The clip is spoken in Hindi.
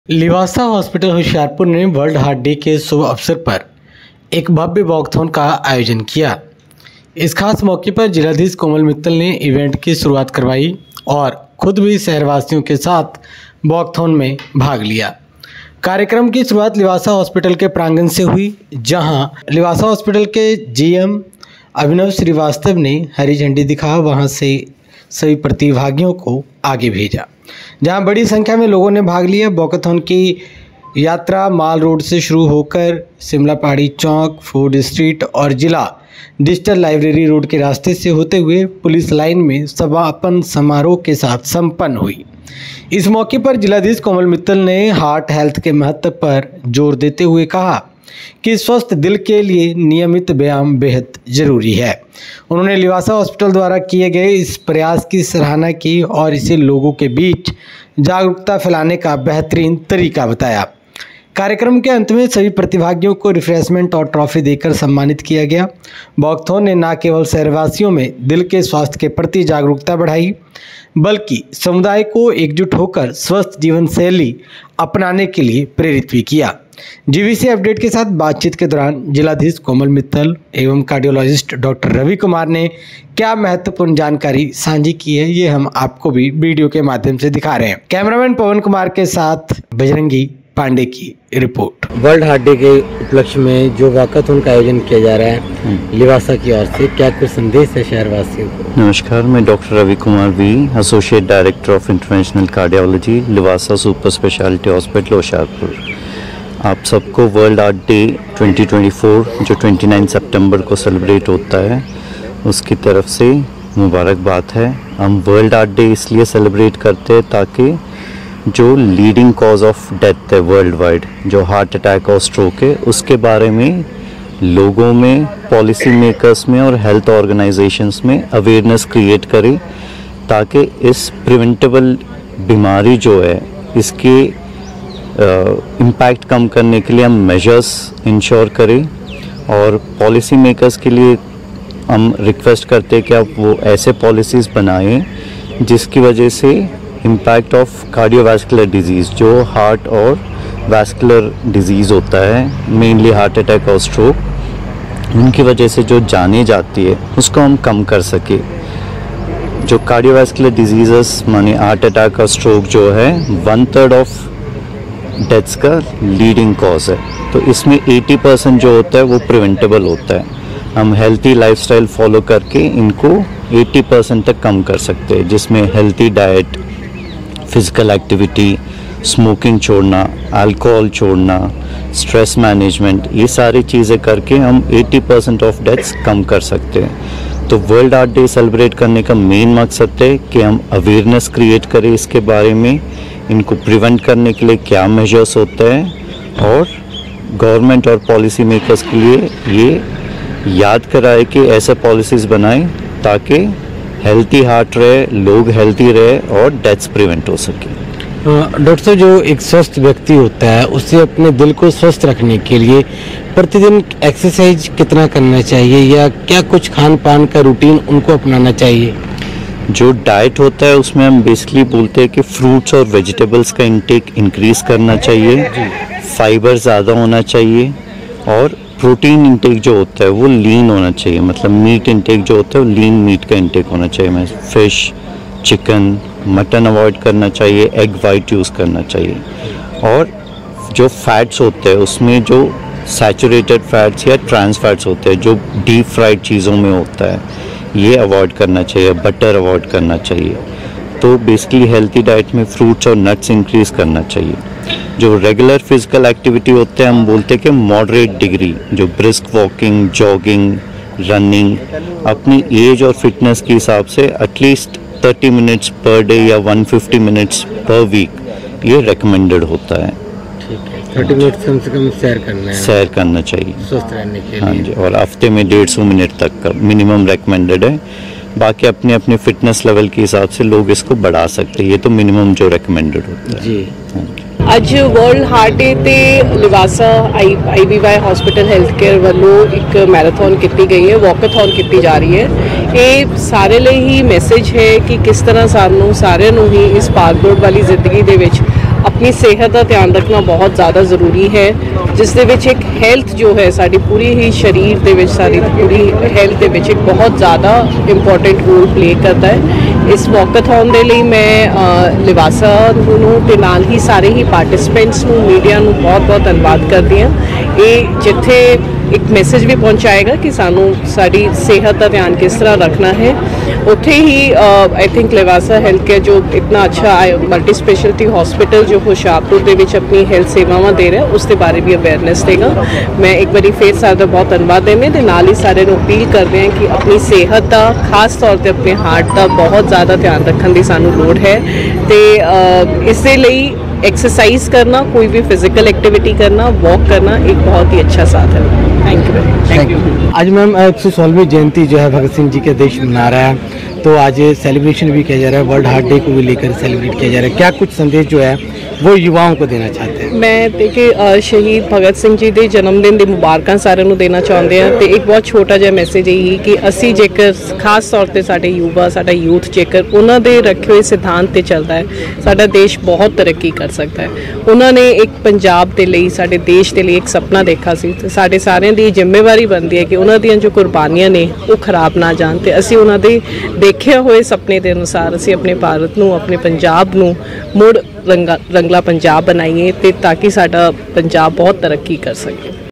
लिवासा हॉस्पिटल होशियारपुर ने वर्ल्ड हार्ट डे के शुभ अवसर पर एक भव्य वॉकथॉन का आयोजन किया। इस खास मौके पर जिलाधीश कोमल मित्तल ने इवेंट की शुरुआत करवाई और खुद भी शहरवासियों के साथ वॉकथॉन में भाग लिया। कार्यक्रम की शुरुआत लिवासा हॉस्पिटल के प्रांगण से हुई, जहां लिवासा हॉस्पिटल के जीएम अभिनव श्रीवास्तव ने हरी झंडी दिखा वहां से सभी प्रतिभागियों को आगे भेजा, जहां बड़ी संख्या में लोगों ने भाग लिया। वॉकथॉन की यात्रा माल रोड से शुरू होकर शिमला पहाड़ी चौक, फूड स्ट्रीट और जिला डिजिटल लाइब्रेरी रोड के रास्ते से होते हुए पुलिस लाइन में समापन समारोह के साथ संपन्न हुई। इस मौके पर जिलाधीश कोमल मित्तल ने हार्ट हेल्थ के महत्व पर जोर देते हुए कहा कि स्वस्थ दिल के लिए नियमित व्यायाम बेहद जरूरी है। उन्होंने लिवासा हॉस्पिटल द्वारा किए गए इस प्रयास की सराहना की और इसे लोगों के बीच जागरूकता फैलाने का बेहतरीन तरीका बताया। कार्यक्रम के अंत में सभी प्रतिभागियों को रिफ्रेशमेंट और ट्रॉफी देकर सम्मानित किया गया। वॉकथॉन ने न केवल शहरवासियों में दिल के स्वास्थ्य के प्रति जागरूकता बढ़ाई, बल्कि समुदाय को एकजुट होकर स्वस्थ जीवन शैली अपनाने के लिए प्रेरित भी किया। जीवीसी अपडेट के साथ बातचीत के दौरान जिलाधीश कोमल मित्तल एवं कार्डियोलॉजिस्ट डॉक्टर रवि कुमार ने क्या महत्वपूर्ण जानकारी साझी की है, ये हम आपको भी वीडियो के माध्यम से दिखा रहे हैं। कैमरामैन पवन कुमार के साथ बजरंगी पांडे की रिपोर्ट। वर्ल्ड हार्ट डे के उपलक्ष्य में जो वॉकथॉन का आयोजन किया जा रहा है लिवासा की ओर से, क्या कुछ संदेश है शहरवासियों को? नमस्कार, मैं doctor Ravi Kumar V, associate director of interventional cardiology, Livasa super speciality hospital Hoshiarpur. आप सबको वर्ल्ड हार्ट डे 2024 जो 29 सितंबर को सेलिब्रेट होता है उसकी तरफ से मुबारकबाद है। हम वर्ल्ड हार्ट डे इसलिए सेलिब्रेट करते हैं ताकि जो लीडिंग कॉज ऑफ डेथ है वर्ल्ड वाइड, जो हार्ट अटैक और स्ट्रोक है, उसके बारे में लोगों में, पॉलिसी मेकर्स में और हेल्थ ऑर्गेनाइजेशंस में अवेयरनेस क्रिएट करें, ताकि इस प्रिवेंटेबल बीमारी जो है इसके इम्पैक्ट कम करने के लिए हम मेजर्स इंश्योर करें। और पॉलिसी मेकर्स के लिए हम रिक्वेस्ट करते हैं कि आप वो ऐसे पॉलिसीज़ बनाएं जिसकी वजह से इम्पैक्ट ऑफ कार्डियोवैस्कुलर डिजीज़, जो हार्ट और वैस्कुलर डिजीज़ होता है, मेनली हार्ट अटैक और स्ट्रोक, उनकी वजह से जो जाने जाती है उसको हम कम कर सके। जो कार्डियोवैस्कुलर डिजीज़ माने हार्ट अटैक और स्ट्रोक जो है 1/3 ऑफ डेथ्स का लीडिंग कॉज है, तो इसमें 80% जो होता है वो प्रिवेंटेबल होता है। हम हेल्थी लाइफस्टाइल फॉलो करके इनको 80% तक कम कर सकते हैं, जिसमें healthy diet, physical activity, smoking छोड़ना, अल्कोहल छोड़ना, स्ट्रेस मैनेजमेंट, ये सारी चीज़ें करके हम 80% ऑफ डेथ्स कम कर सकते हैं। तो वर्ल्ड हार्ट डे सेलिब्रेट करने का मेन मकसद है कि हम अवेयरनेस क्रिएट करें इसके बारे में, इनको प्रिवेंट करने के लिए क्या मेजर्स होते हैं, और गवर्नमेंट और पॉलिसी मेकर्स के लिए ये याद कराए कि ऐसे पॉलिसीज़ बनाएं ताकि हेल्थी हार्ट रहे, लोग हेल्थी रहे और डेथ्स प्रिवेंट हो सके। डॉक्टर साहब, जो एक स्वस्थ व्यक्ति होता है उसे अपने दिल को स्वस्थ रखने के लिए प्रतिदिन एक्सरसाइज कितना करना चाहिए, या क्या कुछ खान पान का रूटीन उनको अपनाना चाहिए? जो डाइट होता है उसमें हम बेसिकली बोलते हैं कि फ्रूट्स और वेजिटेबल्स का इंटेक इंक्रीज़ करना चाहिए, फाइबर ज़्यादा होना चाहिए, और प्रोटीन इंटेक जो होता है वो लीन होना चाहिए, मतलब मीट इंटेक जो होता है वो लीन मीट का इंटेक होना चाहिए। मैं फिश, चिकन, मटन अवॉइड करना चाहिए, एग वाइट यूज़ करना चाहिए। और जो फैट्स होते हैं उसमें जो सैचुरेटेड फैट्स या ट्रांस फैट्स होते हैं जो डीप फ्राइड चीज़ों में होता है, ये अवॉइड करना चाहिए, बटर अवॉइड करना चाहिए। तो बेसिकली हेल्थी डाइट में फ्रूट्स और नट्स इंक्रीज़ करना चाहिए। जो रेगुलर फिजिकल एक्टिविटी होते हैं हम बोलते हैं कि मॉडरेट डिग्री, जो ब्रिस्क वॉकिंग, जॉगिंग, रनिंग, अपनी एज और फिटनेस के हिसाब से एटलीस्ट 30 मिनट्स पर डे या 150 मिनट्स पर वीक ये रिकमेंडेड होता है। 30 मिनट कम से कम सैर करना चाहिए स्वस्थ रहने के लिए। हाँ जी, और हफ्ते में 150 मिनट तक का मिनिमम रिकमेंडेड है। बाकी अपने अपने फिटनेस लेवल के हिसाब से लोग इसको बढ़ा सकते हैं, ये तो मिनिमम जो रिकमेंडेड होता है जी। ਅੱਜ ਵਰਲਡ ਹਾਰਟ ਡੇ ਤੇ Livasa IVY hospital health care ਵੱਲੋਂ ਇੱਕ ਮੈਰਾਥਨ ਕੀਤੀ ਗਈ ਹੈ, ਵਾਕਥਨ ਕੀਤੀ ਜਾ ਰਹੀ ਹੈ। ਇਹ ਸਾਰੇ ਲਈ ਹੀ ਮੈਸੇਜ ਹੈ ਕਿ ਕਿਸ ਤਰ੍ਹਾਂ ਸਾਨੂੰ ਸਾਰਿਆਂ ਨੂੰ ਹੀ ਇਸ ਭਾਗ ਦੌੜ ਵਾਲੀ ਜ਼ਿੰਦਗੀ ਦੇ ਵਿੱਚ अपनी सेहत का ध्यान रखना बहुत ज़्यादा ज़रूरी है, जिस दे विच एक हेल्थ जो है साडी पूरी ही शरीर दे विच साडी पूरी हेल्थ दे विच एक बहुत ज़्यादा इंपॉर्टेंट रोल प्ले करता है। इस वॉकाथॉन दे लई मैं लिवासा नूं ते नाल ही सारे ही पार्टिसिपेंट्स नूं मीडिया नूं बहुत बहुत धन्नवाद करदी हां। ये जिथे एक मैसेज भी पहुँचाएगा कि सानू साड़ी सेहत का ध्यान किस तरह रखना है, उत्थे ही I think Livasa health care जो इतना अच्छा मल्टी स्पेशलिटी हॉस्पिटल जो हुशियारपुर दे विच अपनी हेल्थ सेवावां दे रहा है उसके बारे भी अवेयरनेस देगा। मैं एक बारी फिर सारा बहुत धन्यवाद देने ते नाल ही सारे नूं अपील करते हैं कि अपनी सेहत का खास तौर पर अपने हार्ट का बहुत ज़्यादा ध्यान रखने की सानू लोड़ है। तो इस एक्सरसाइज करना, कोई भी फिजिकल एक्टिविटी करना, वॉक करना एक बहुत ही अच्छा साधन है। Thank you very much. Thank you. आज मैम 116वीं जयंती जो है भगत सिंह जी के देश मना रहा है, तो आज सेलिब्रेशन भी किया जा रहा है, वर्ल्ड हार्ट डे को भी लेकर सेलिब्रेट किया जा रहा है। क्या कुछ संदेश जो है वो युवाओं को देना चाहते हैं? मैं देखिए शहीद भगत सिंह जी के जन्मदिन की मुबारक सारे नूं देना चाहते हैं। तो एक बहुत छोटा जिहा मैसेज यही कि असी जेकर खास तौर पर साडे युवा साडा यूथ जेकर उन्होंने रखे हुए सिद्धांत पर चलता है, साडा देश बहुत तरक्की कर सकता है। उन्होंने एक पंजाब के लिए साडे देश के लिए एक सपना देखा सी, तो साडे सारिਆਂ ਦੀ जिम्मेवारी बनती है कि उन्होंने जो कुर्बानियां ने वो खराब ना जान, तो असी उन्होंने देखे हुए सपने के अनुसार असी अपने भारत नूं अपने पंजाब नूं मुड़ रंगला पंजाब बनाइए, ताकि साडा पंजाब बहुत तरक्की कर सके।